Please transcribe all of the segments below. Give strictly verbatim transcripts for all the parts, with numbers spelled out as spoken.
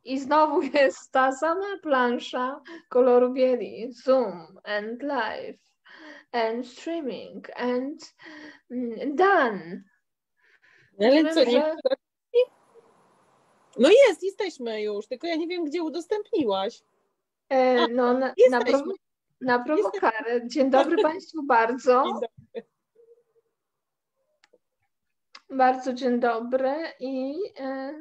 I znowu jest ta sama plansza koloru bieli. Zoom and live and streaming and done. Ale Rozumiem, co, nie... że... No jest, jesteśmy już, tylko ja nie wiem, gdzie udostępniłaś. E, no, na, na, prowo na prowokarę. Dzień dobry Państwu bardzo. Dzień dobry. Bardzo dzień dobry i... E,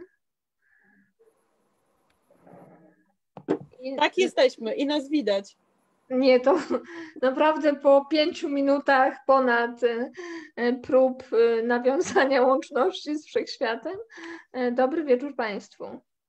i tak, jesteśmy i nas widać. Nie, to naprawdę po pięciu minutach ponad prób nawiązania łączności z wszechświatem. Dobry wieczór Państwu.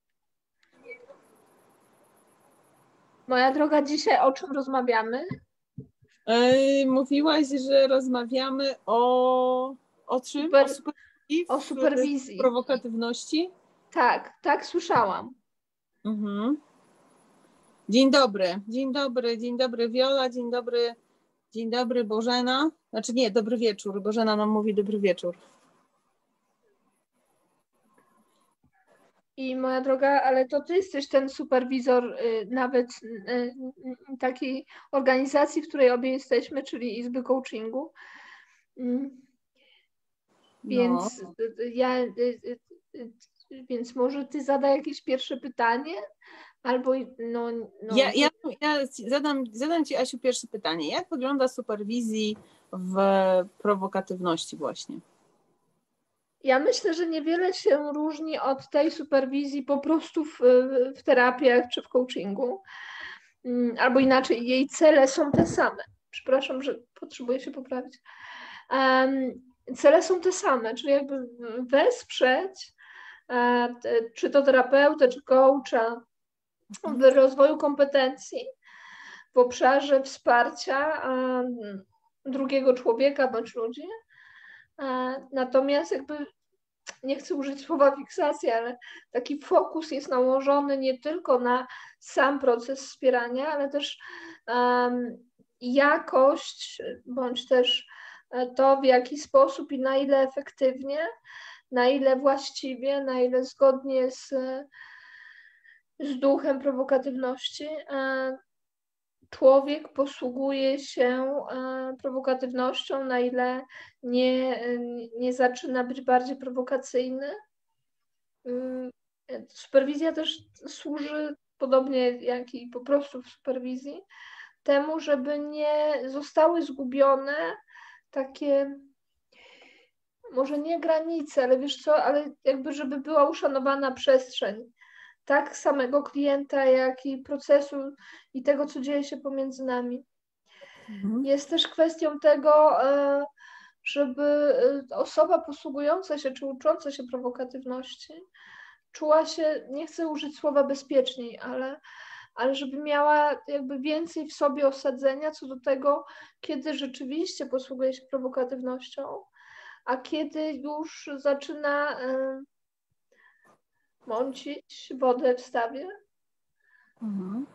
Moja droga, dzisiaj o czym rozmawiamy? Yy, mówiłaś, że rozmawiamy o, o czym? Super, o superwizji? O superwizji. Prowokatywności? Tak, tak słyszałam. Mhm. Dzień dobry, dzień dobry, dzień dobry Wiola, dzień dobry, dzień dobry Bożena. Znaczy nie, dobry wieczór. Bożena nam mówi dobry wieczór. I moja droga, ale to ty jesteś ten superwizor y, nawet y, y, takiej organizacji, w której obie jesteśmy, czyli Izby Coachingu. Y, więc no. ja, więc może ty zadaj jakieś pierwsze pytanie? Albo no, no. Ja, ja, ja zadam, zadam Ci, Asiu, pierwsze pytanie. Jak wygląda superwizji w prowokatywności właśnie? Ja myślę, że niewiele się różni od tej superwizji po prostu w, w terapiach czy w coachingu. Albo inaczej, jej cele są te same. Przepraszam, że potrzebuję się poprawić. Um, cele są te same, czyli jakby wesprzeć e, czy to terapeutę, czy coacha w rozwoju kompetencji w obszarze wsparcia um, drugiego człowieka bądź ludzi. E, natomiast jakby nie chcę użyć słowa fiksacja, ale taki fokus jest nałożony nie tylko na sam proces wspierania, ale też um, jakość, bądź też to, w jaki sposób i na ile efektywnie, na ile właściwie, na ile zgodnie z, z duchem prowokatywności człowiek posługuje się prowokatywnością, na ile nie, nie zaczyna być bardziej prowokacyjny. Superwizja też służy, podobnie jak i po prostu w superwizji, temu, żeby nie zostały zgubione takie, może nie granice, ale wiesz co, ale jakby żeby była uszanowana przestrzeń tak samego klienta, jak i procesu i tego, co dzieje się pomiędzy nami. Mhm. Jest też kwestią tego, żeby osoba posługująca się czy ucząca się prowokatywności czuła się, nie chcę użyć słowa bezpieczniej, ale, ale żeby miała jakby więcej w sobie osadzenia co do tego, kiedy rzeczywiście posługuje się prowokatywnością, a kiedy już zaczyna mącić wodę w stawie. Mhm.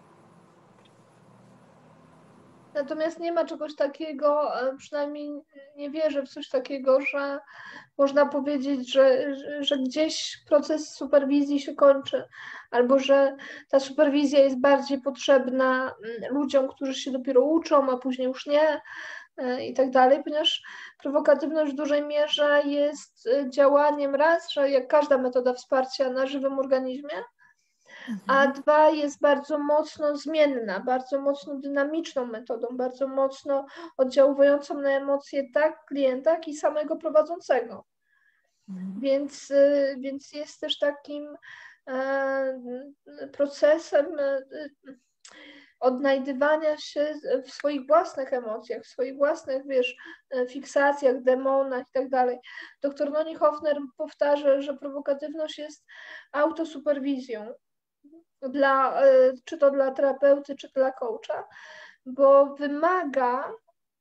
Natomiast nie ma czegoś takiego, przynajmniej nie wierzę w coś takiego, że można powiedzieć, że, że, że gdzieś proces superwizji się kończy, albo że ta superwizja jest bardziej potrzebna ludziom, którzy się dopiero uczą, a później już nie i tak dalej, ponieważ prowokatywność w dużej mierze jest działaniem raz, że jak każda metoda wsparcia na żywym organizmie, a dwa jest bardzo mocno zmienna, bardzo mocno dynamiczną metodą, bardzo mocno oddziałującą na emocje tak klienta, jak i samego prowadzącego. Mhm. Więc, więc jest też takim procesem odnajdywania się w swoich własnych emocjach, w swoich własnych, wiesz, fiksacjach, demonach i tak dalej. Doktor Noni Hofner powtarza, że prowokatywność jest autosuperwizją. Dla, czy to dla terapeuty, czy dla coacha, bo wymaga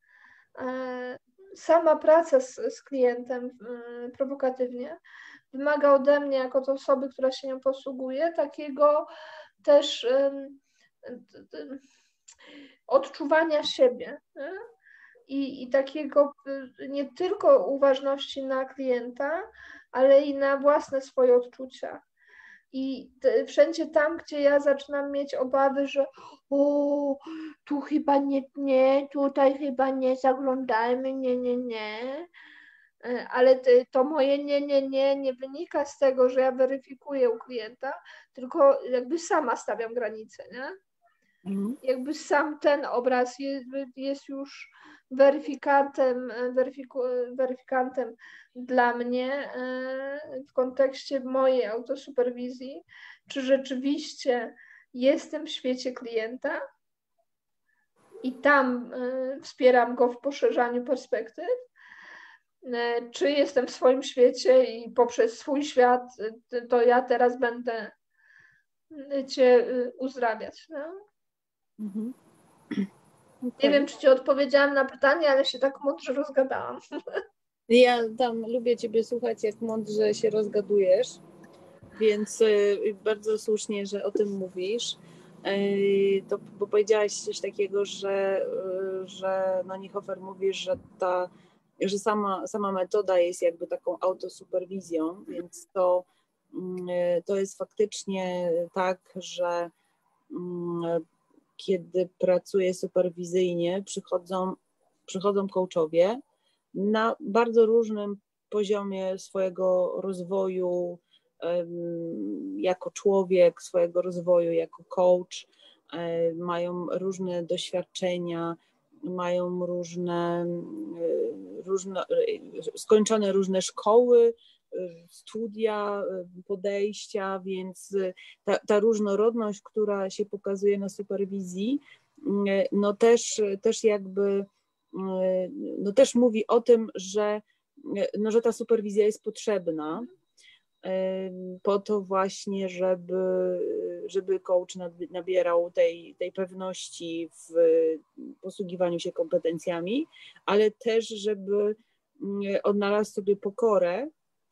sama praca z, z klientem prowokatywnie, wymaga ode mnie, jako to osoby, która się nią posługuje, takiego też odczuwania siebie i, i takiego nie tylko uważności na klienta, ale i na własne swoje odczucia. I te, wszędzie tam, gdzie ja zaczynam mieć obawy, że o, tu chyba nie, nie, tutaj chyba nie zaglądajmy, nie, nie, nie. Ale to moje nie, nie, nie, nie wynika z tego, że ja weryfikuję u klienta, tylko jakby sama stawiam granice, nie? Mhm. Jakby sam ten obraz jest, jest już weryfikantem, weryfiku, weryfikantem dla mnie w kontekście mojej autosuperwizji, czy rzeczywiście jestem w świecie klienta i tam wspieram go w poszerzaniu perspektyw, czy jestem w swoim świecie i poprzez swój świat to ja teraz będę cię uzdrawiać. No? Mhm. Okay. Nie wiem, czy ci odpowiedziałam na pytanie, ale się tak mądrze rozgadałam. Ja tam lubię ciebie słuchać, jak mądrze się rozgadujesz, więc bardzo słusznie, że o tym mówisz. To, bo powiedziałaś coś takiego, że, że no Niehofer mówi, że ta że sama, sama metoda jest jakby taką autosuperwizją, więc to, to jest faktycznie tak, że kiedy pracuję superwizyjnie, przychodzą, przychodzą coachowie na bardzo różnym poziomie swojego rozwoju jako człowiek, swojego rozwoju jako coach, mają różne doświadczenia, mają różne, różne, skończone różne szkoły, studia, podejścia, więc ta, ta różnorodność, która się pokazuje na superwizji, no też, też jakby, no też mówi o tym, że, no, że ta superwizja jest potrzebna po to właśnie, żeby, żeby coach nabierał tej, tej pewności w posługiwaniu się kompetencjami, ale też, żeby odnalazł sobie pokorę,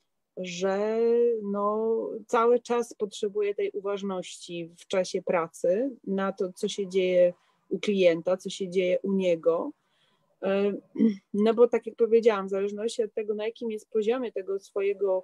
że no, cały czas potrzebuje tej uważności w czasie pracy na to, co się dzieje u klienta, co się dzieje u niego. No bo tak jak powiedziałam, w zależności od tego, na jakim jest poziomie tego swojego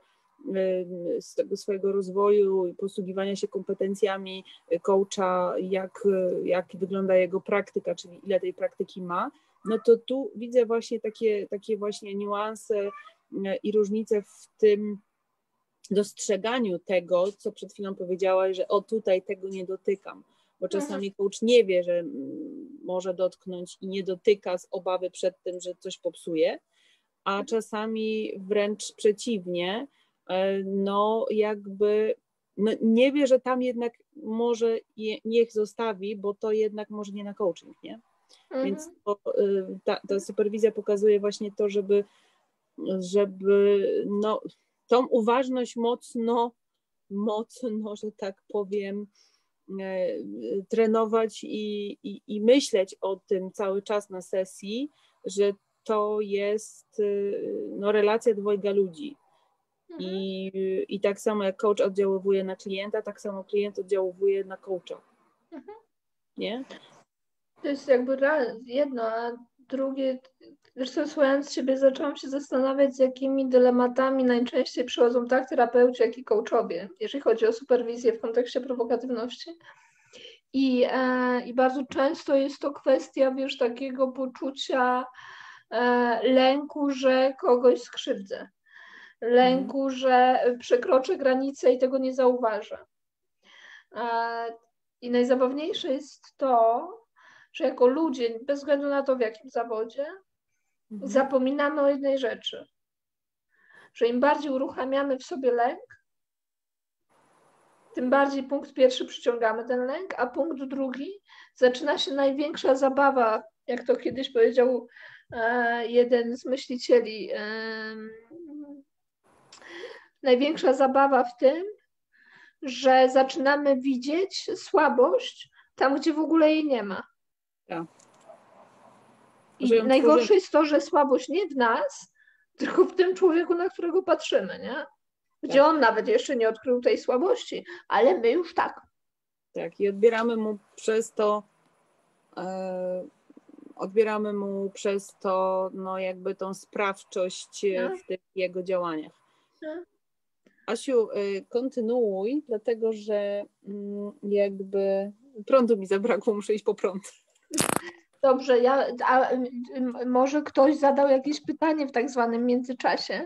z tego swojego rozwoju i posługiwania się kompetencjami coacha, jak, jak wygląda jego praktyka, czyli ile tej praktyki ma, no to tu widzę właśnie takie, takie właśnie niuanse i różnice w tym dostrzeganiu tego, co przed chwilą powiedziałaś, że o tutaj tego nie dotykam, bo czasami coach nie wie, że może dotknąć i nie dotyka z obawy przed tym, że coś popsuje, a czasami wręcz przeciwnie, no jakby no nie wie, że tam jednak może je, niech zostawi, bo to jednak może nie na coaching, nie? Mhm. Więc to, ta, ta superwizja pokazuje właśnie to, żeby, żeby no, tą uważność mocno, mocno, że tak powiem, trenować i, i, i myśleć o tym cały czas na sesji, że to jest no, relacja dwojga ludzi. I, I tak samo jak coach oddziaływuje na klienta, tak samo klient oddziaływuje na coacha. Mhm. Nie? To jest jakby jedno, a drugie, zresztą słuchając Ciebie zaczęłam się zastanawiać, z jakimi dylematami najczęściej przychodzą tak terapeuci, jak i coachowie, jeżeli chodzi o superwizję w kontekście prowokatywności. I, e, i bardzo często jest to kwestia, wiesz, takiego poczucia e, lęku, że kogoś skrzywdzę. Lęku, mhm. że przekroczę granicę i tego nie zauważę. I najzabawniejsze jest to, że jako ludzie, bez względu na to, w jakim zawodzie, mhm. zapominamy o jednej rzeczy. Że im bardziej uruchamiamy w sobie lęk, tym bardziej punkt pierwszy przyciągamy ten lęk, a punkt drugi zaczyna się największa zabawa, jak to kiedyś powiedział e, jeden z myślicieli, e, największa zabawa w tym, że zaczynamy widzieć słabość tam, gdzie w ogóle jej nie ma. Tak. I najgorsze tworzy... jest to, że słabość nie w nas, tylko w tym człowieku, na którego patrzymy, nie? Gdzie tak. on nawet jeszcze nie odkrył tej słabości, ale my już tak. Tak, i odbieramy mu przez to e, odbieramy mu przez to no jakby tą sprawczość no. w tych jego działaniach. No. Asiu, kontynuuj, dlatego że jakby prądu mi zabrakło, muszę iść po prąd. Dobrze, ja, a może ktoś zadał jakieś pytanie w tak zwanym międzyczasie?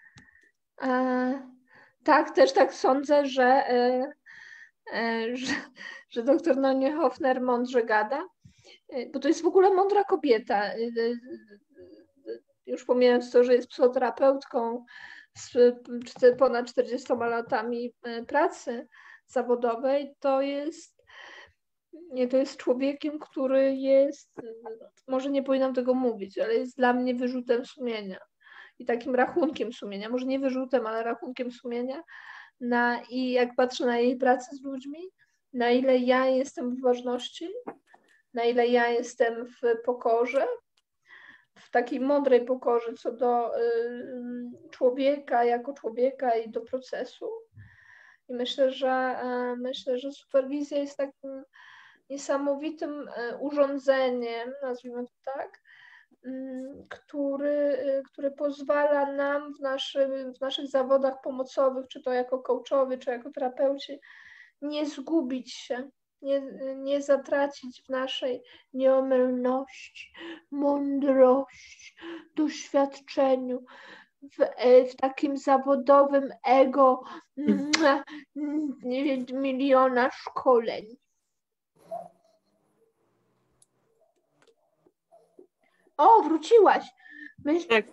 E, tak, też tak sądzę, że, e, e, że, że doktor Nonie Hofner mądrze gada, e, bo to jest w ogóle mądra kobieta. E, e, już pomijając to, że jest psychoterapeutką z ponad czterdziestoma latami pracy zawodowej, to jest, nie, to jest człowiekiem, który jest, może nie powinnam tego mówić, ale jest dla mnie wyrzutem sumienia i takim rachunkiem sumienia, może nie wyrzutem, ale rachunkiem sumienia na, i jak patrzę na jej pracę z ludźmi, na ile ja jestem w ważności, na ile ja jestem w pokorze, w takiej mądrej pokorze co do y, człowieka jako człowieka i do procesu. I myślę, że y, myślę, że superwizja jest takim niesamowitym y, urządzeniem, nazwijmy to tak, y, który, y, który pozwala nam w, naszy, w naszych zawodach pomocowych, czy to jako coachowie, czy jako terapeuci, nie zgubić się, nie, nie zatracić w naszej nieomylności, mądrości, doświadczeniu, w, w takim zawodowym ego nie wiem, miliona szkoleń. O, wróciłaś. Myśl... Tak.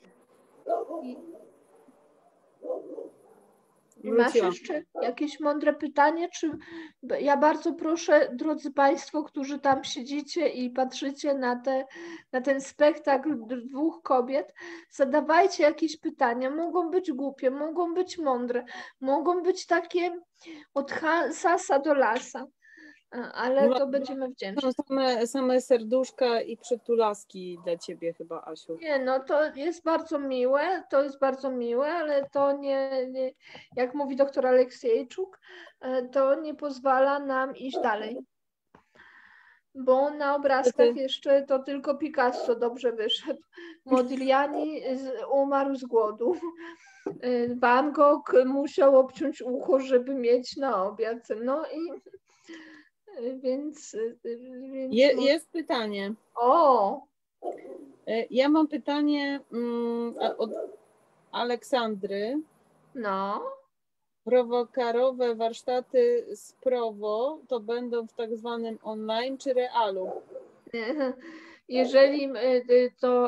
I masz jeszcze jakieś mądre pytanie? Czy... Ja bardzo proszę, drodzy Państwo, którzy tam siedzicie i patrzycie na, te, na ten spektakl dwóch kobiet, zadawajcie jakieś pytania. Mogą być głupie, mogą być mądre, mogą być takie od sasa do lasa, ale to będziemy wdzięczni. Same, same serduszka i przytulaski dla Ciebie chyba, Asiu. Nie, no to jest bardzo miłe, to jest bardzo miłe, ale to nie, nie jak mówi doktor Aleksiejczuk, to nie pozwala nam iść dalej. Bo na obrazkach jeszcze to tylko Picasso dobrze wyszedł. Modigliani umarł z głodu. Van Gogh musiał obciąć ucho, żeby mieć na obiad. No i więc... więc Je, jest pytanie. O! Ja mam pytanie um, od Aleksandry. No. Prowokarowe warsztaty z Prowo to będą w tak zwanym online czy realu? Jeżeli to,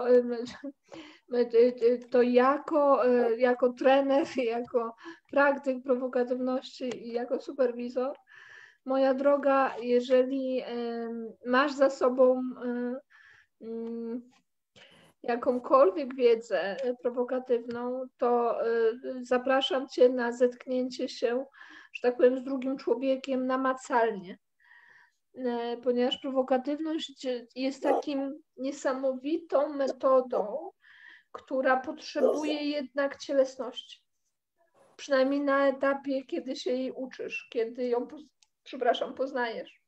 to jako, jako trener, jako praktyk prowokatywności i jako superwizor, moja droga, jeżeli masz za sobą jakąkolwiek wiedzę prowokatywną, to zapraszam Cię na zetknięcie się, że tak powiem, z drugim człowiekiem namacalnie. Ponieważ prowokatywność jest takim niesamowitą metodą, która potrzebuje jednak cielesności. Przynajmniej na etapie, kiedy się jej uczysz, kiedy ją, przepraszam, poznajesz.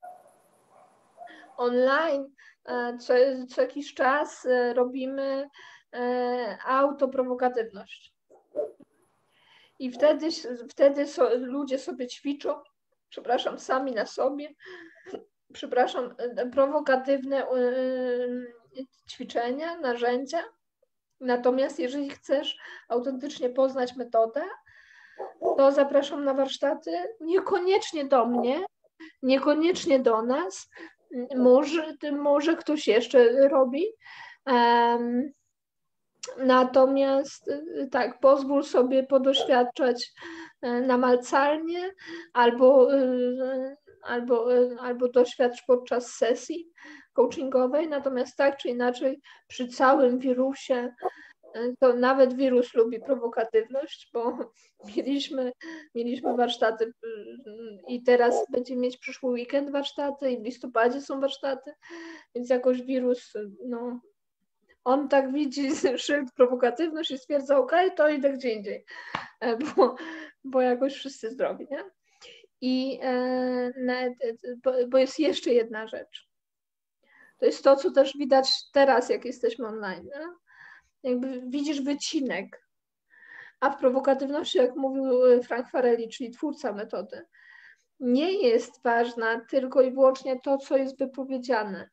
Online co, co jakiś czas robimy autoprowokatywność. I wtedy, wtedy so, ludzie sobie ćwiczą, przepraszam, sami na sobie, przepraszam, prowokatywne ćwiczenia, narzędzia. Natomiast jeżeli chcesz autentycznie poznać metodę, to zapraszam na warsztaty, niekoniecznie do mnie, niekoniecznie do nas, może, może ktoś jeszcze robi. Um, natomiast tak, pozwól sobie podoświadczać namacalnie albo, albo, albo doświadcz podczas sesji coachingowej, natomiast tak czy inaczej przy całym wirusie, to nawet wirus lubi prowokatywność, bo mieliśmy, mieliśmy warsztaty i teraz będziemy mieć przyszły weekend warsztaty i w listopadzie są warsztaty, więc jakoś wirus, no, on tak widzi szyld prowokatywność i stwierdza, ok, to idę gdzie indziej, bo, bo jakoś wszyscy zdrowi, nie? I bo, bo jest jeszcze jedna rzecz. To jest to, co też widać teraz, jak jesteśmy online, nie? Jakby widzisz wycinek. A w prowokatywności, jak mówił Frank Farrelly, czyli twórca metody, nie jest ważna tylko i wyłącznie to, co jest wypowiedziane,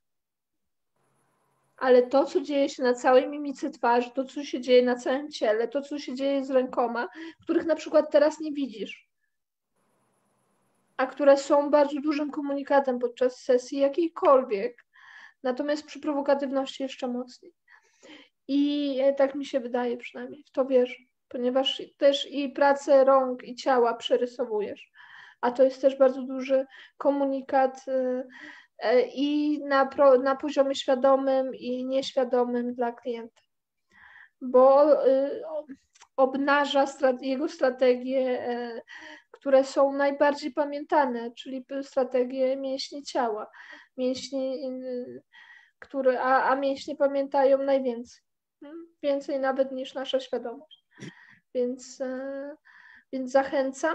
ale to, co dzieje się na całej mimice twarzy, to, co się dzieje na całym ciele, to, co się dzieje z rękoma, których na przykład teraz nie widzisz, a które są bardzo dużym komunikatem podczas sesji jakiejkolwiek. Natomiast przy prowokatywności jeszcze mocniej. I tak mi się wydaje przynajmniej, w to wierzę, ponieważ też i pracę rąk i ciała przerysowujesz, a to jest też bardzo duży komunikat i na, pro, na poziomie świadomym i nieświadomym dla klienta, bo obnaża jego strategie, które są najbardziej pamiętane, czyli strategie mięśni ciała, mięśni, które, a, a mięśnie pamiętają najwięcej, więcej nawet niż nasza świadomość, więc, więc zachęcam.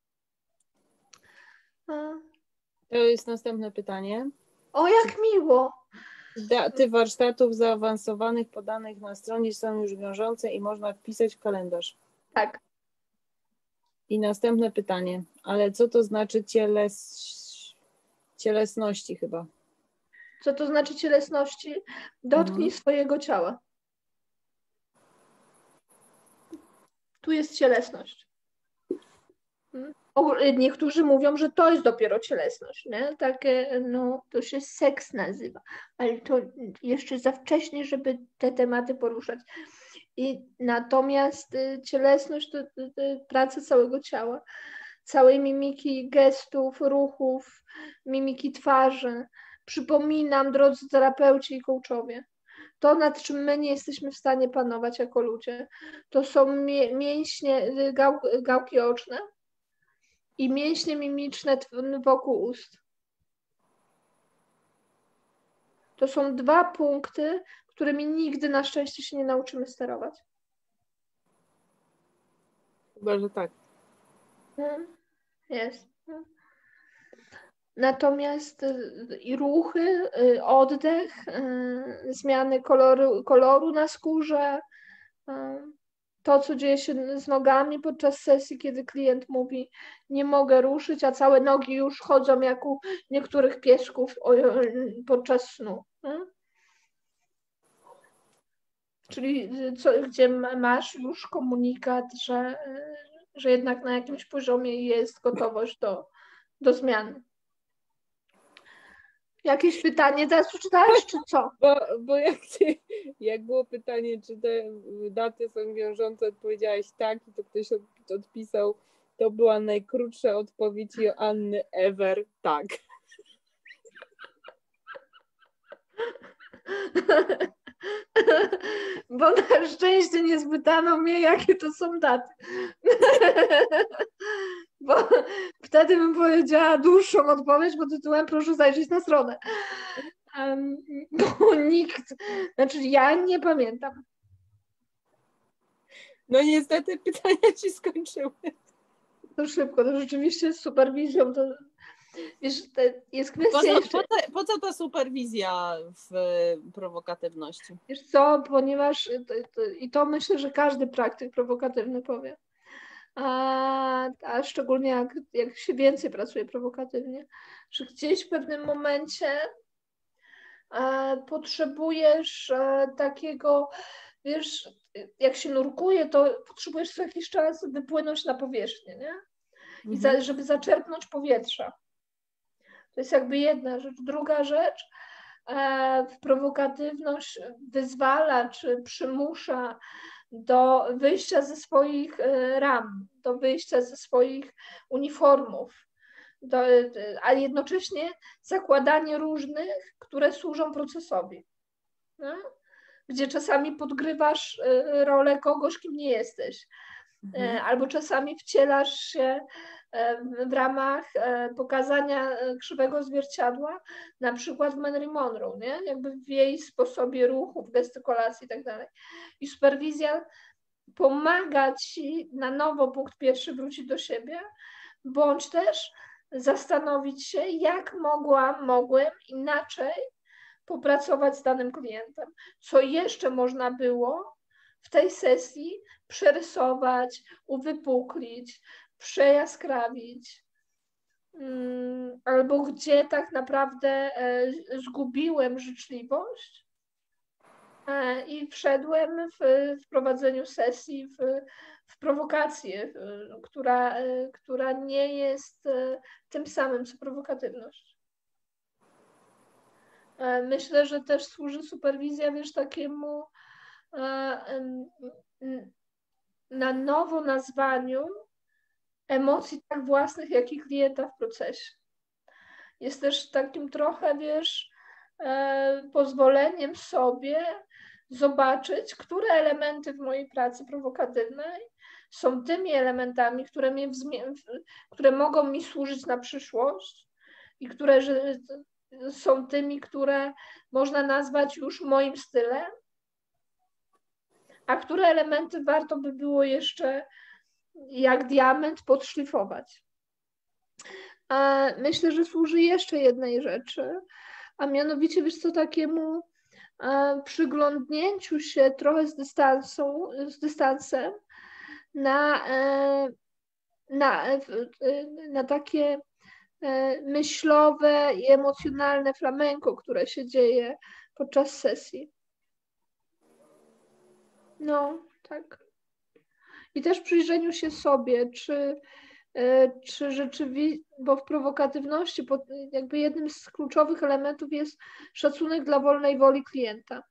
To jest następne pytanie. O, jak miło! Daty warsztatów zaawansowanych podanych na stronie są już wiążące i można wpisać w kalendarz. Tak. I następne pytanie. Ale co to znaczy cieles... cielesności chyba? Co to znaczy cielesności? Dotknij mhm. swojego ciała. Tu jest cielesność. Niektórzy mówią, że to jest dopiero cielesność, nie? Takie, no, to się seks nazywa, ale to jeszcze za wcześnie, żeby te tematy poruszać. I natomiast cielesność to, to, to praca całego ciała, całej mimiki, gestów, ruchów, mimiki twarzy. Przypominam, drodzy terapeuci i coachowie, to, nad czym my nie jesteśmy w stanie panować jako ludzie, to są mięśnie, gał, gałki oczne i mięśnie mimiczne wokół ust. To są dwa punkty, którymi nigdy na szczęście się nie nauczymy sterować. Chyba, że tak. Jest. Natomiast i ruchy, oddech, zmiany koloru, koloru na skórze, to, co dzieje się z nogami podczas sesji, kiedy klient mówi, nie mogę ruszyć, a całe nogi już chodzą jak u niektórych piesków podczas snu. Czyli co, gdzie masz już komunikat, że, że jednak na jakimś poziomie jest gotowość do, do zmiany. Jakieś pytanie teraz przeczytałeś, czy co? Bo, bo jak, ty, jak było pytanie, czy te daty są wiążące, odpowiedziałaś tak i to ktoś od, odpisał, to była najkrótsza odpowiedź Joanny ever, tak. Bo na szczęście nie spytano mnie, jakie to są daty. Bo wtedy bym powiedziała dłuższą odpowiedź pod tytułem proszę zajrzeć na stronę. Um, bo nikt, znaczy ja nie pamiętam. No niestety pytania ci skończyły. To szybko, to rzeczywiście z superwizją to wiesz, to jest kwestia... Po co, jeszcze... po, co, po co ta superwizja w prowokatywności? Wiesz co, ponieważ to, to, i to myślę, że każdy praktyk prowokatywny powie, a, a szczególnie jak, jak się więcej pracuje prowokatywnie, że gdzieś w pewnym momencie a, potrzebujesz a, takiego, wiesz, jak się nurkuje, to potrzebujesz co jakiś czas wypłynąć na powierzchnię, nie? I za, żeby zaczerpnąć powietrza. To jest jakby jedna rzecz. Druga rzecz, e, prowokatywność wyzwala czy przymusza do wyjścia ze swoich e, ram, do wyjścia ze swoich uniformów, do, a jednocześnie zakładanie różnych, które służą procesowi. No? Gdzie czasami podgrywasz e, rolę kogoś, kim nie jesteś. Mhm. E, albo czasami wcielasz się w ramach pokazania krzywego zwierciadła, na przykład w Marilyn Monroe, nie? Jakby w jej sposobie ruchów, gestykulacji i tak dalej. I superwizja pomaga ci na nowo, punkt pierwszy, wrócić do siebie, bądź też zastanowić się, jak mogłam, mogłem inaczej popracować z danym klientem. Co jeszcze można było w tej sesji przerysować, uwypuklić, przejaskrawić, albo gdzie tak naprawdę zgubiłem życzliwość i wszedłem w, w prowadzeniu sesji w, w prowokację, która, która nie jest tym samym co prowokatywność. Myślę, że też służy superwizja, wiesz, takiemu na nowo nazwaniu emocji tak własnych, jak i klienta w procesie. Jest też takim trochę, wiesz, pozwoleniem sobie zobaczyć, które elementy w mojej pracy prowokatywnej są tymi elementami, które, mnie które mogą mi służyć na przyszłość i które są tymi, które można nazwać już moim stylem, a które elementy warto by było jeszcze jak diament podszlifować. A myślę, że służy jeszcze jednej rzeczy, a mianowicie, wiesz co, takiemu przyglądnięciu się trochę z, dystansu, z dystansem na, na, na takie myślowe i emocjonalne flamenko, które się dzieje podczas sesji. No, tak. I też przyjrzeniu się sobie, czy, czy rzeczywiście, bo w prowokatywności jakby jednym z kluczowych elementów jest szacunek dla wolnej woli klienta.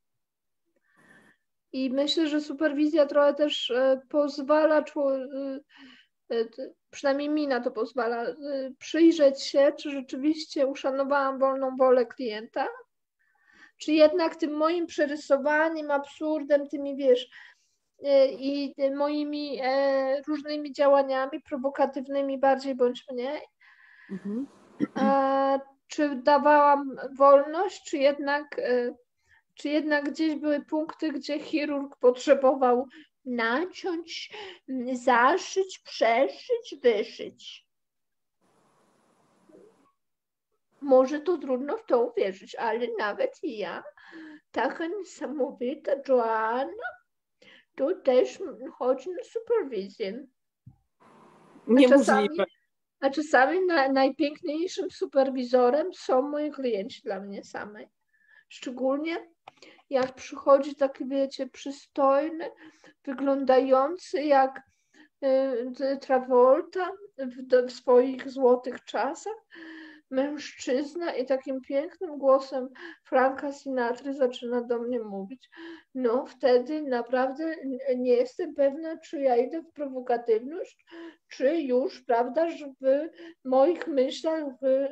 I myślę, że superwizja trochę też pozwala, przynajmniej mi na to pozwala, przyjrzeć się, czy rzeczywiście uszanowałam wolną wolę klienta, czy jednak tym moim przerysowaniem, absurdem, tymi, wiesz, i moimi różnymi działaniami prowokatywnymi bardziej bądź mniej, mhm. a, czy dawałam wolność, czy jednak, czy jednak gdzieś były punkty, gdzie chirurg potrzebował naciąć, zaszyć, przeszyć, wyszyć. Może to trudno w to uwierzyć, ale nawet ja, taka niesamowita Joanna, to też chodzi na superwizję. A czasami, a czasami na, najpiękniejszym superwizorem są moi klienci dla mnie samej. Szczególnie jak przychodzi taki, wiecie, przystojny, wyglądający jak y, Travolta w, w swoich złotych czasach, mężczyzna i takim pięknym głosem Franka Sinatry zaczyna do mnie mówić. No wtedy naprawdę nie jestem pewna, czy ja idę w prowokatywność, czy już, prawda, że w moich myślach w,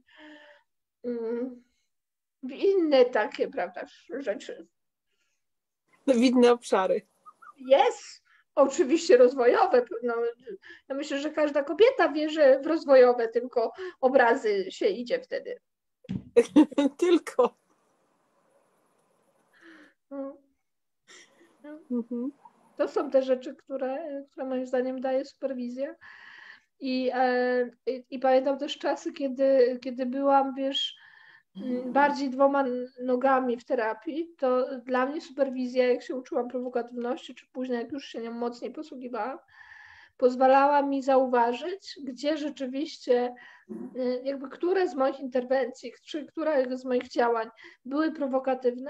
w inne takie, prawda, rzeczy. W inne obszary. Jest. Oczywiście rozwojowe. No, ja myślę, że każda kobieta wie, że w rozwojowe tylko obrazy się idzie wtedy. Tylko. No. No. Mhm. To są te rzeczy, które, które moim zdaniem daje superwizja. I, e, i, i pamiętam też czasy, kiedy, kiedy byłam, wiesz, bardziej dwoma nogami w terapii, to dla mnie superwizja, jak się uczyłam prowokatywności, czy później jak już się nią mocniej posługiwałam, pozwalała mi zauważyć, gdzie rzeczywiście, jakby które z moich interwencji, czy które z moich działań były prowokatywne,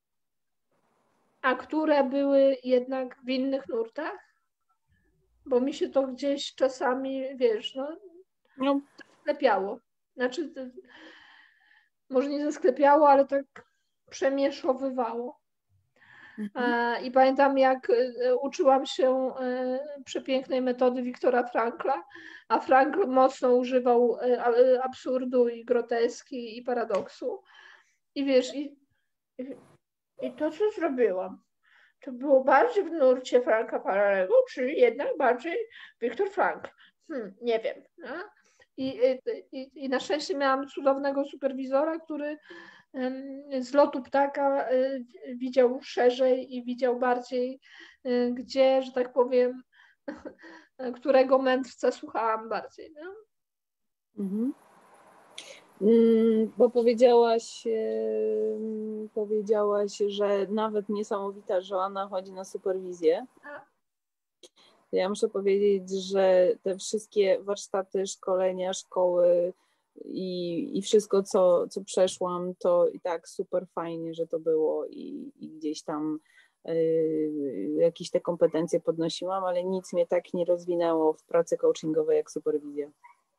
a które były jednak w innych nurtach, bo mi się to gdzieś czasami, wiesz, no, no. sklepiało. Znaczy, może nie zasklepiało, ale tak przemieszowywało. Mhm. I pamiętam, jak uczyłam się przepięknej metody Wiktora Frankla, a Frankl mocno używał absurdu i groteski i paradoksu. I wiesz, i, i to, co zrobiłam, to było bardziej w nurcie Franka Paralego, czy jednak bardziej Wiktor Frankl. Hmm, nie wiem. No? I, i, I na szczęście miałam cudownego superwizora, który z lotu ptaka widział szerzej i widział bardziej, gdzie, że tak powiem, którego mędrca słuchałam bardziej. No? Mhm. Mm, Bo powiedziałaś, em, powiedziałaś, że nawet niesamowita Joanna chodzi na superwizję. Ja muszę powiedzieć, że te wszystkie warsztaty, szkolenia, szkoły i, i wszystko, co, co przeszłam, to i tak super fajnie, że to było i, i gdzieś tam y, jakieś te kompetencje podnosiłam, ale nic mnie tak nie rozwinęło w pracy coachingowej jak superwizja.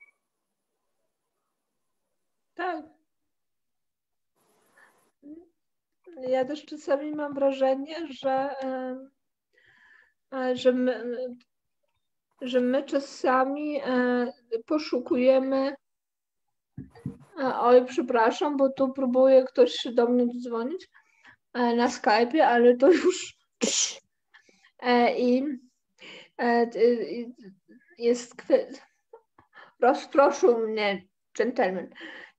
Tak. Ja też czasami mam wrażenie, że, że my, że my czasami poszukujemy. Oj, przepraszam, bo tu próbuje ktoś się do mnie dzwonić na Skype'ie, ale to już i jest rozproszył mnie dżentelmen.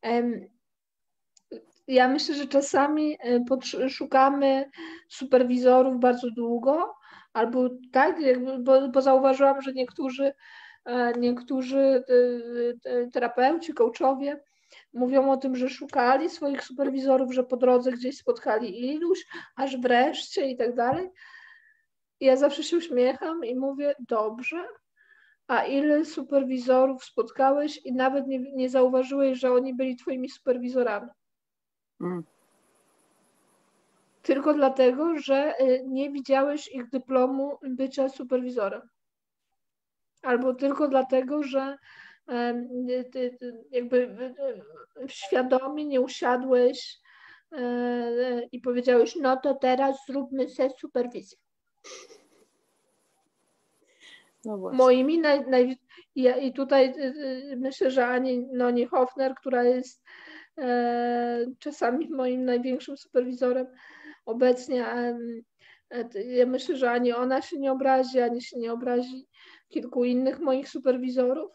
Ja myślę, że czasami szukamy superwizorów bardzo długo, albo tak, bo, bo zauważyłam, że niektórzy, niektórzy terapeuci, coachowie mówią o tym, że szukali swoich superwizorów, że po drodze gdzieś spotkali iluś, aż wreszcie i tak dalej. Ja zawsze się uśmiecham i mówię, dobrze, a ile superwizorów spotkałeś i nawet nie, nie zauważyłeś, że oni byli twoimi superwizorami. Mm. Tylko dlatego, że nie widziałeś ich dyplomu bycia superwizorem. Albo tylko dlatego, że jakby świadomie nie usiadłeś i powiedziałeś, no to teraz zróbmy sobie superwizję. No moimi naj, naj, ja, i tutaj myślę, że Ani Noni Hofner, która jest e, czasami moim największym superwizorem obecnie, e, e, ja myślę, że ani ona się nie obrazi, ani się nie obrazi kilku innych moich superwizorów.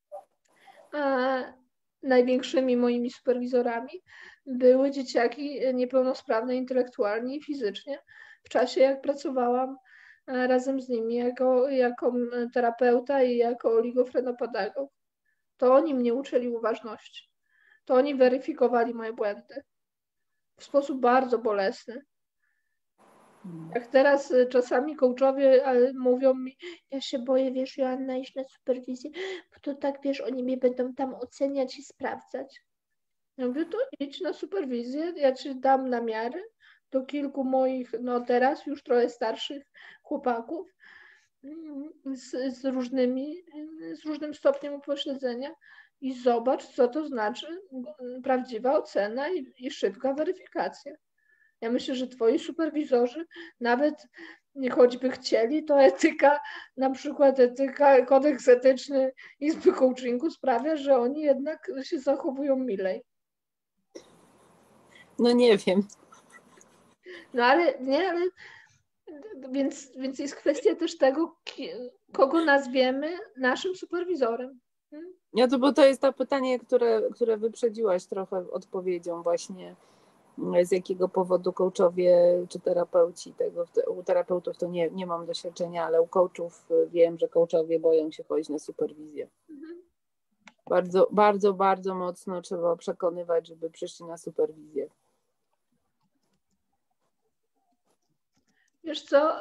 E, największymi moimi superwizorami były dzieciaki niepełnosprawne intelektualnie i fizycznie w czasie, jak pracowałam razem z nimi jako, jako terapeuta i jako oligofrenopedagog. To oni mnie uczyli uważności. To oni weryfikowali moje błędy w sposób bardzo bolesny. Jak teraz czasami coachowie mówią mi, ja się boję, wiesz, Joanna, iść na superwizję, bo to tak, wiesz, oni mnie będą tam oceniać i sprawdzać. Ja mówię, to idź na superwizję, ja ci dam namiary do kilku moich, no teraz już trochę starszych chłopaków z, z różnymi, z różnym stopniem upośledzenia i zobacz, co to znaczy prawdziwa ocena i, i szybka weryfikacja. Ja myślę, że twoi superwizorzy nawet nie choćby chcieli, to etyka, na przykład etyka, kodeks etyczny Izby Coachingu sprawia, że oni jednak się zachowują milej. No nie wiem. No ale nie, ale więc, więc jest kwestia też tego, kogo nazwiemy naszym superwizorem. Hmm? Ja to, bo to jest to pytanie, które, które wyprzedziłaś trochę odpowiedzią właśnie, z jakiego powodu coachowie czy terapeuci tego, u terapeutów to nie, nie mam doświadczenia, ale u coachów wiem, że coachowie boją się chodzić na superwizję. Mhm. Bardzo, bardzo, bardzo mocno trzeba przekonywać, żeby przyszli na superwizję. Wiesz co,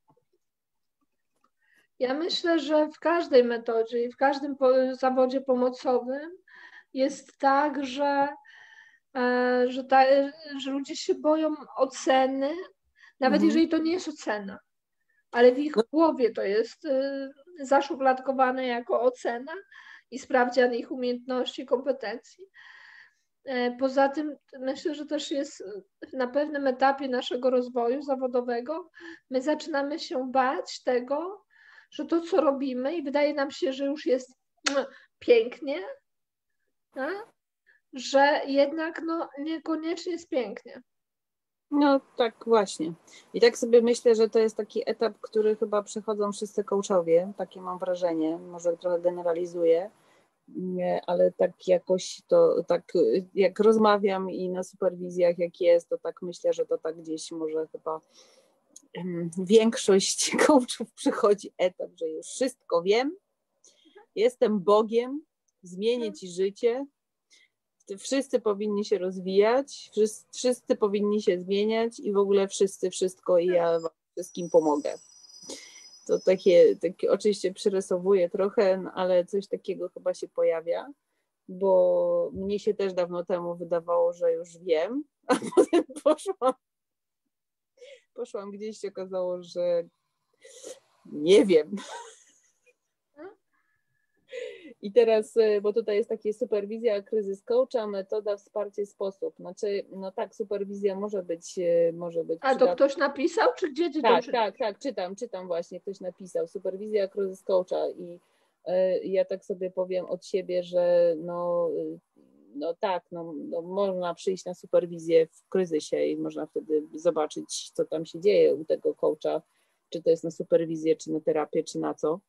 ja myślę, że w każdej metodzie i w każdym zawodzie pomocowym jest tak, że, że, ta, że ludzie się boją oceny, nawet mhm. jeżeli to nie jest ocena, ale w ich głowie to jest zaszufladkowane jako ocena i sprawdzian ich umiejętności, kompetencji. Poza tym myślę, że też jest na pewnym etapie naszego rozwoju zawodowego, my zaczynamy się bać tego, że to, co robimy i wydaje nam się, że już jest pięknie, a? że jednak no, niekoniecznie jest pięknie. No tak właśnie. I tak sobie myślę, że to jest taki etap, który chyba przechodzą wszyscy coachowie, takie mam wrażenie, może trochę generalizuję, nie, ale tak jakoś to, tak jak rozmawiam i na superwizjach jak jest, to tak myślę, że to tak gdzieś może chyba um, większość coachów przychodzi etap, że już wszystko wiem, jestem Bogiem, zmienię ci życie, wszyscy powinni się rozwijać, wszyscy, wszyscy powinni się zmieniać i w ogóle wszyscy wszystko i ja wam wszystkim pomogę. To takie, takie oczywiście przyrysowuję trochę, no, ale coś takiego chyba się pojawia, bo mnie się też dawno temu wydawało, że już wiem, a potem poszłam, poszłam gdzieś, się okazało, że nie wiem. I teraz, bo tutaj jest takie superwizja, kryzys coacha, metoda, wsparcie, sposób. Znaczy, no tak, superwizja może być, może być A to przydatna. ktoś napisał, czy gdzie ty Tak, to tak, tak, czytam, czytam właśnie, ktoś napisał, superwizja, kryzys coacha i y, ja tak sobie powiem od siebie, że no, y, no tak, no, no można przyjść na superwizję w kryzysie i można wtedy zobaczyć, co tam się dzieje u tego coacha, czy to jest na superwizję, czy na terapię, czy na co.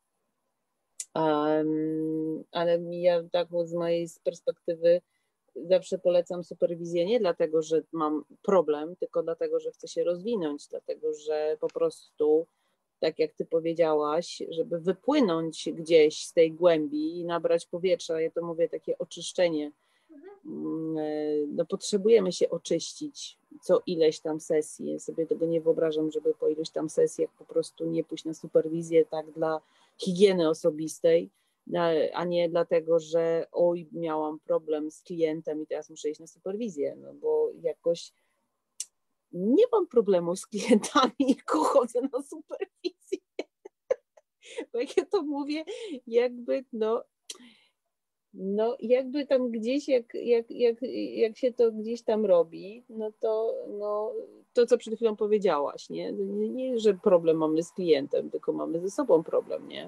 Um, ale ja tak z mojej perspektywy zawsze polecam superwizję nie dlatego, że mam problem, tylko dlatego, że chcę się rozwinąć, dlatego, że po prostu, tak jak ty powiedziałaś, żeby wypłynąć gdzieś z tej głębi i nabrać powietrza, ja to mówię takie oczyszczenie, no potrzebujemy się oczyścić co ileś tam sesji. Ja sobie tego nie wyobrażam, żeby po ileś tam sesjach po prostu nie pójść na superwizję tak dla higieny osobistej, a nie dlatego, że oj, miałam problem z klientem i teraz muszę iść na superwizję, no bo jakoś nie mam problemu z klientami i chodzę na superwizję. Bo jak ja to mówię, jakby no No jakby tam gdzieś, jak, jak, jak, jak się to gdzieś tam robi, no to no, to, co przed chwilą powiedziałaś, nie? nie? Nie, że problem mamy z klientem, tylko mamy ze sobą problem, nie?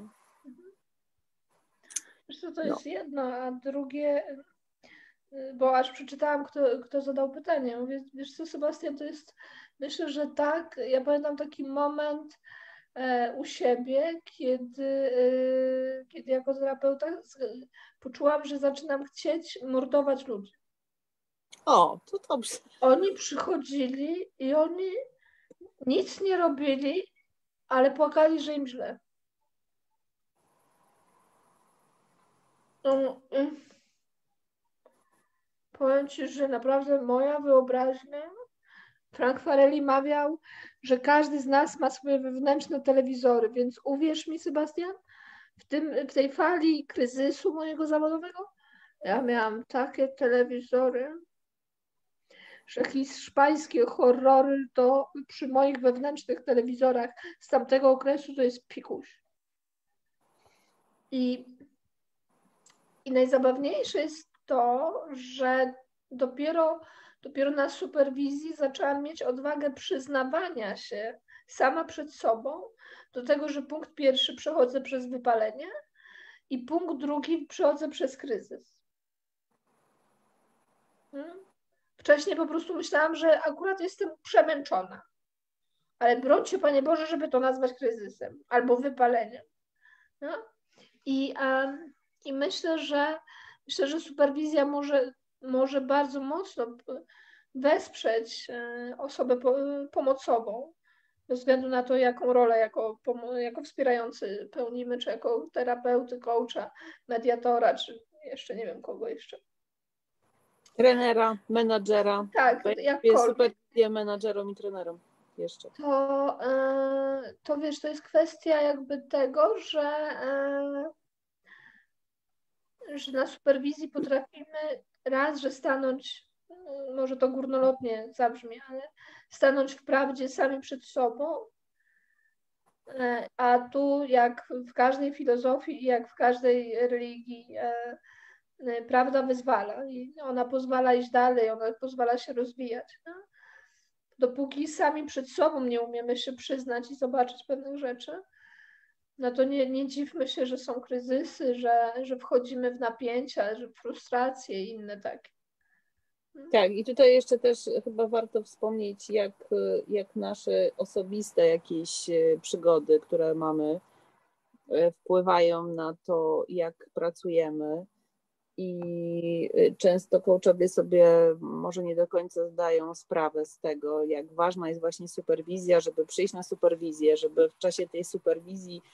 Wiesz co, to No. jest jedno, a drugie, bo aż przeczytałam, kto, kto zadał pytanie. Mówię, wiesz co, Sebastian, to jest, myślę, że tak, ja pamiętam taki moment e, u siebie, kiedy, e, kiedy jako terapeuta poczułam, że zaczynam chcieć mordować ludzi. O, to dobrze. Oni przychodzili i oni nic nie robili, ale płakali, że im źle. No, powiem ci, że naprawdę moja wyobraźnia, Frank Farelli mawiał, że każdy z nas ma swoje wewnętrzne telewizory, więc uwierz mi, Sebastian, w, tym, w tej fali kryzysu mojego zawodowego ja miałam takie telewizory, że hiszpańskie horrory to przy moich wewnętrznych telewizorach z tamtego okresu to jest pikuś. I, i najzabawniejsze jest to, że dopiero, dopiero na superwizji zaczęłam mieć odwagę przyznawania się sama przed sobą do tego, że punkt pierwszy przechodzę przez wypalenie i punkt drugi przechodzę przez kryzys. Hmm? Wcześniej po prostu myślałam, że akurat jestem przemęczona. Ale broń się, Panie Boże, żeby to nazwać kryzysem albo wypaleniem. No? I, um, I myślę, że myślę, że superwizja może, może bardzo mocno wesprzeć osobę pomocową, bez względu na to, jaką rolę jako, jako wspierający pełnimy, czy jako terapeuty, coacha, mediatora, czy jeszcze nie wiem kogo jeszcze. Trenera, menadżera. Tak, jakkolwiek. Superwizję menadżerom i trenerom jeszcze. To, to wiesz, to jest kwestia jakby tego, że, że na superwizji potrafimy raz, że stanąć, może to górnolotnie zabrzmi, ale stanąć w prawdzie sami przed sobą, a tu jak w każdej filozofii i jak w każdej religii prawda wyzwala i ona pozwala iść dalej, ona pozwala się rozwijać. No? Dopóki sami przed sobą nie umiemy się przyznać i zobaczyć pewnych rzeczy, no to nie, nie dziwmy się, że są kryzysy, że, że wchodzimy w napięcia, że frustracje i inne takie. Tak, i tutaj jeszcze też chyba warto wspomnieć, jak, jak nasze osobiste jakieś przygody, które mamy, wpływają na to, jak pracujemy. I często coachowie sobie może nie do końca zdają sprawę z tego, jak ważna jest właśnie superwizja, żeby przyjść na superwizję, żeby w czasie tej superwizji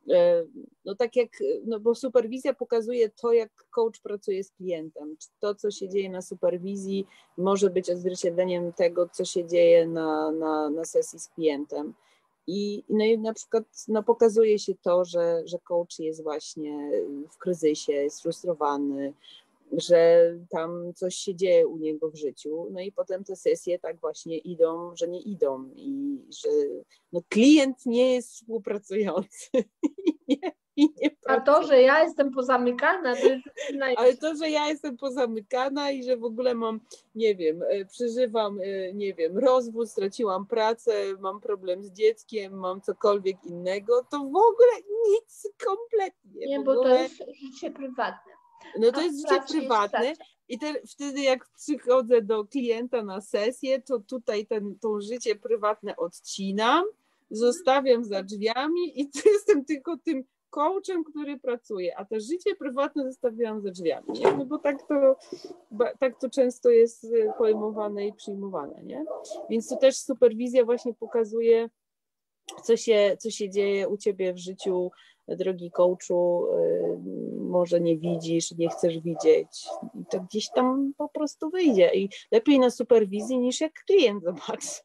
no tak jak, no bo superwizja pokazuje to, jak coach pracuje z klientem. To, co się dzieje na superwizji, może być odzwierciedleniem tego, co się dzieje na, na, na sesji z klientem. I, no i na przykład no pokazuje się to, że, że coach jest właśnie w kryzysie, jest frustrowany, że tam coś się dzieje u niego w życiu, no i potem te sesje tak właśnie idą, że nie idą i że no klient nie jest współpracujący i nie, i nie A to, że ja jestem pozamykana, to jest ale to, że ja jestem pozamykana i że w ogóle mam, nie wiem, przeżywam, nie wiem, rozwód, straciłam pracę, mam problem z dzieckiem, mam cokolwiek innego, to w ogóle nic kompletnie. Nie, w bo ogóle... to jest życie prywatne. No to jest życie prywatne i te, wtedy jak przychodzę do klienta na sesję, to tutaj ten, to życie prywatne odcinam, zostawiam za drzwiami i jestem tylko tym coachem, który pracuje, a to życie prywatne zostawiam za drzwiami, nie? No bo tak to, tak to często jest pojmowane i przyjmowane, nie? Więc to też superwizja właśnie pokazuje, co się, co się dzieje u ciebie w życiu, drogi coachu, może nie widzisz, nie chcesz widzieć i to gdzieś tam po prostu wyjdzie i lepiej na superwizji niż jak klient zobaczy.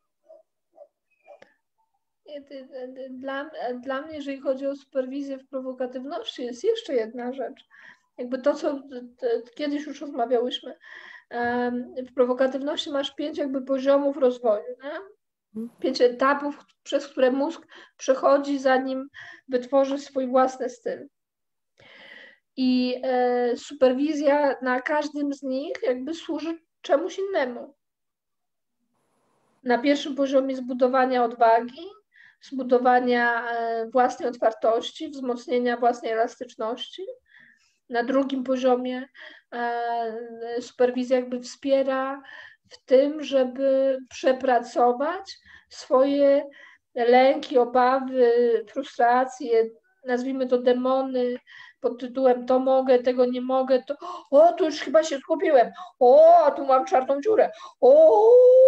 Dla, dla mnie, jeżeli chodzi o superwizję w prowokatywności, jest jeszcze jedna rzecz. Jakby to, co kiedyś już rozmawiałyśmy. W prowokatywności masz pięć jakby poziomów rozwoju, nie? Pięć etapów, przez które mózg przechodzi, zanim wytworzy swój własny styl. I e, superwizja na każdym z nich jakby służy czemuś innemu. Na pierwszym poziomie zbudowania odwagi, zbudowania e, własnej otwartości, wzmocnienia własnej elastyczności. Na drugim poziomie e, superwizja jakby wspiera w tym, żeby przepracować swoje lęki, obawy, frustracje, nazwijmy to demony pod tytułem to mogę, tego nie mogę, to o, tu już chyba się skupiłem, o, tu mam czarną dziurę, o,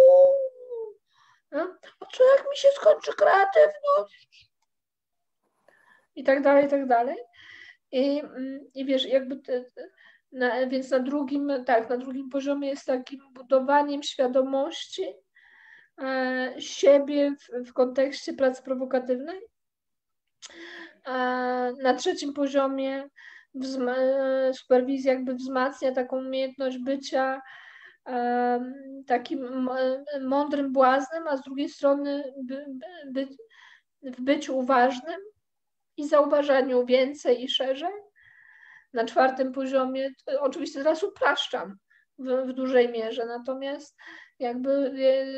a co jak mi się skończy kreatywność? I tak dalej, i tak dalej. I, i wiesz, jakby te, na, więc na drugim, tak, na drugim poziomie jest takim budowaniem świadomości e, siebie w, w kontekście pracy prowokatywnej. E, na trzecim poziomie wzma, superwizja jakby wzmacnia taką umiejętność bycia e, takim mądrym błaznem, a z drugiej strony by, by, by, w byciu uważnym i zauważaniu więcej i szerzej. Na czwartym poziomie, oczywiście teraz upraszczam w, w dużej mierze, natomiast jakby,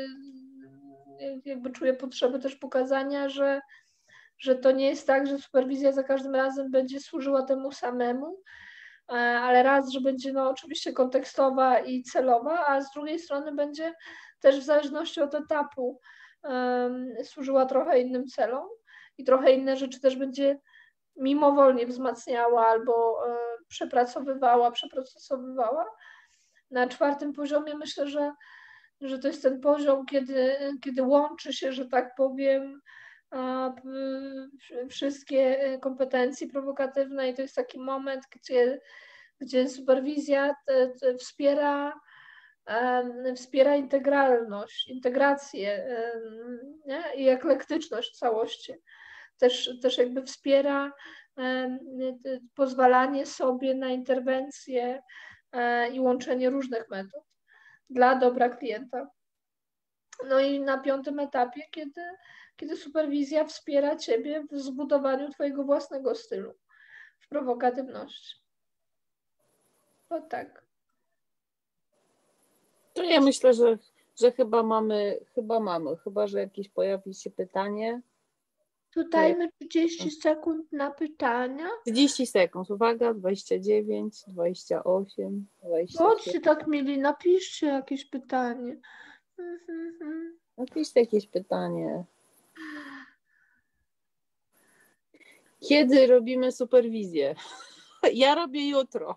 jakby czuję potrzebę też pokazania, że, że to nie jest tak, że superwizja za każdym razem będzie służyła temu samemu, ale raz, że będzie no oczywiście kontekstowa i celowa, a z drugiej strony będzie też w zależności od etapu um, służyła trochę innym celom i trochę inne rzeczy też będzie mimowolnie wzmacniała albo e, przepracowywała, przeprocesowywała. Na czwartym poziomie myślę, że, że to jest ten poziom, kiedy, kiedy łączy się, że tak powiem, a, p, wszystkie kompetencje prowokatywne i to jest taki moment, gdzie, gdzie superwizja te, te wspiera, e, wspiera integralność, integrację e, nie? I eklektyczność całości. Też, też jakby wspiera e, pozwalanie sobie na interwencję e, i łączenie różnych metod dla dobra klienta. No i na piątym etapie, kiedy, kiedy superwizja wspiera ciebie w zbudowaniu twojego własnego stylu w prowokatywności. To tak. To ja myślę, że, że chyba mamy, chyba mamy, chyba że jakieś pojawi się pytanie. Tutaj mamy trzydzieści sekund na pytania. trzydzieści sekund, uwaga, dwadzieścia dziewięć, dwadzieścia osiem, dwadzieścia Bądźcie tak mieli, napiszcie jakieś pytanie. Napiszcie jakieś pytanie. Kiedy robimy superwizję? Ja robię jutro.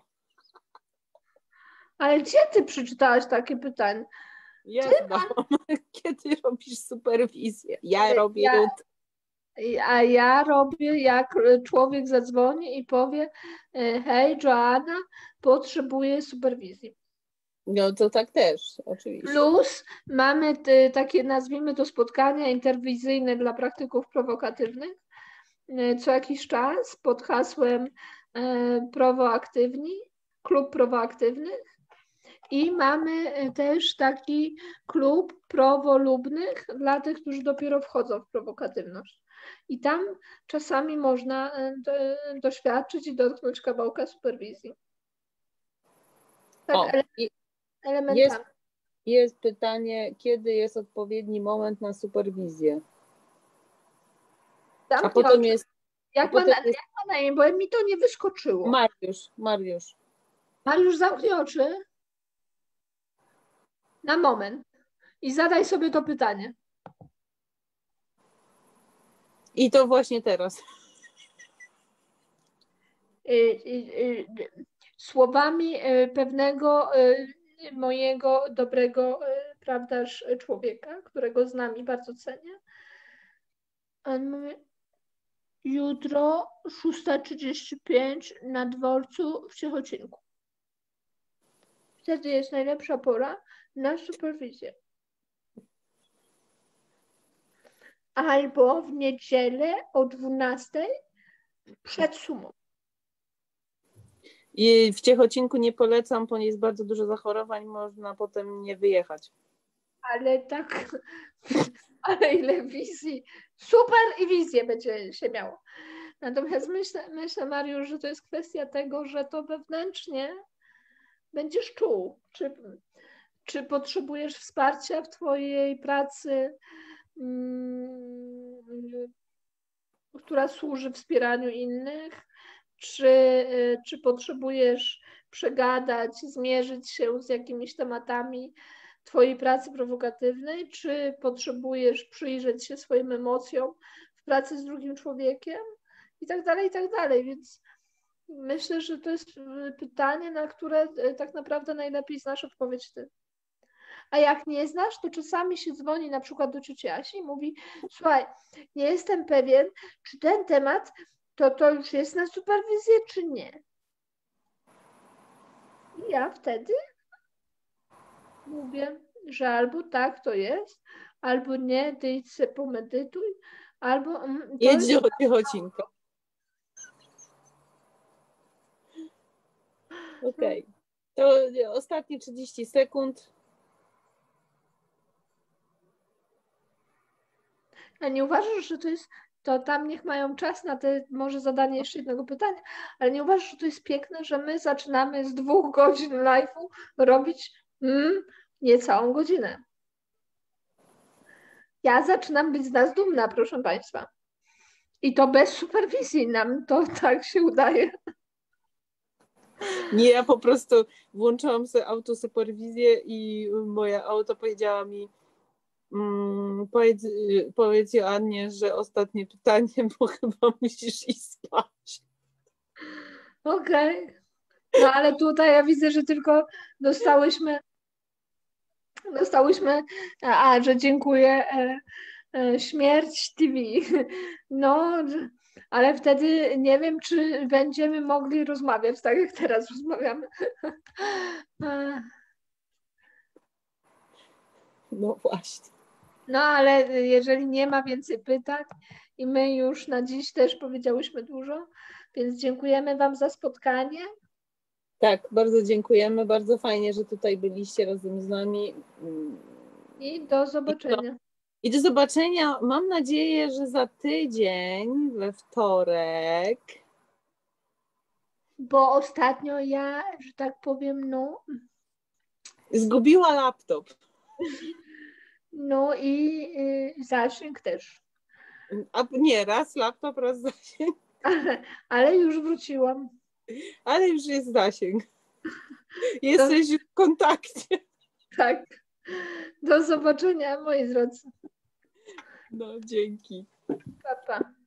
Ale gdzie ty przeczytałaś takie pytanie? Ja znam. Kiedy robisz superwizję? Ja robię ja, jutro. A ja robię, jak człowiek zadzwoni i powie: hej, Joanna, potrzebuję superwizji. No to tak też, oczywiście. Plus mamy te, takie, nazwijmy to, spotkania interwizyjne dla praktyków prowokatywnych co jakiś czas pod hasłem Prowoaktywni, klub prowoaktywnych. I mamy też taki klub prowolubnych dla tych, którzy dopiero wchodzą w prowokatywność. I tam czasami można do, doświadczyć i dotknąć kawałka superwizji. Tak o, ele elementarnie. Jest, jest pytanie, kiedy jest odpowiedni moment na superwizję? Tam a potem jest... Jak ma, na, jest... jak ma na imię, bo mi to nie wyskoczyło. Mariusz, Mariusz. Mariusz, zamknij oczy na moment i zadaj sobie to pytanie. I to właśnie teraz. Słowami pewnego mojego dobrego, prawdaż, człowieka, którego znam i bardzo cenię. On mówi: jutro szósta trzydzieści pięć na dworcu w Ciechocinku. Wtedy jest najlepsza pora na superwizję. Albo w niedzielę o dwunastej przed sumą. I w Ciechocinku nie polecam, bo jest bardzo dużo zachorowań, można potem nie wyjechać. Ale tak, ale ile wizji. Super i wizję będzie się miało. Natomiast myślę, myślę, Mariusz, że to jest kwestia tego, że to wewnętrznie będziesz czuł, czy, czy potrzebujesz wsparcia w twojej pracy, hmm, która służy wspieraniu innych, czy, czy potrzebujesz przegadać, zmierzyć się z jakimiś tematami twojej pracy prowokatywnej, czy potrzebujesz przyjrzeć się swoim emocjom w pracy z drugim człowiekiem i tak dalej, i tak dalej. Więc myślę, że to jest pytanie, na które tak naprawdę najlepiej znasz odpowiedź ty. A jak nie znasz, to czasami się dzwoni na przykład do cioci Asi i mówi: słuchaj, nie jestem pewien, czy ten temat to, to już jest na superwizję, czy nie. I ja wtedy mówię, że albo tak to jest, albo nie, ty idź sobie pomedytuj, albo... Mm, jedź do Ciechocinka. Okej. Okay. To ostatnie trzydzieści sekund. A nie uważasz, że to jest, to tam niech mają czas na te, może zadanie jeszcze jednego pytania, ale nie uważasz, że to jest piękne, że my zaczynamy z dwóch godzin live'u robić mm, niecałą godzinę. Ja zaczynam być z nas dumna, proszę Państwa. I to bez superwizji nam to tak się udaje. Nie, ja po prostu włączyłam sobie autosuperwizję i moje auto powiedziała mi: mm, powiedz, powiedz Joannie, że ostatnie pytanie, bo chyba musisz iść spać. Okej. Okay. No ale tutaj ja widzę, że tylko dostałyśmy dostałyśmy, a, że dziękuję, e, e, śmierć T V. No, ale wtedy nie wiem, czy będziemy mogli rozmawiać tak, jak teraz rozmawiamy. No właśnie. No, ale jeżeli nie ma więcej pytań i my już na dziś też powiedziałyśmy dużo, więc dziękujemy Wam za spotkanie. Tak, bardzo dziękujemy. Bardzo fajnie, że tutaj byliście razem z nami. I do zobaczenia. I do zobaczenia. Mam nadzieję, że za tydzień, we wtorek. Bo ostatnio ja, że tak powiem, no... Zgubiła laptop. No i y, zasięg też. A nie, raz laptop, raz zasięg. Ale, ale już wróciłam. Ale już jest zasięg. Jesteś to... w kontakcie. Tak. Do zobaczenia, moi drodzy. No, dzięki. Pa, pa.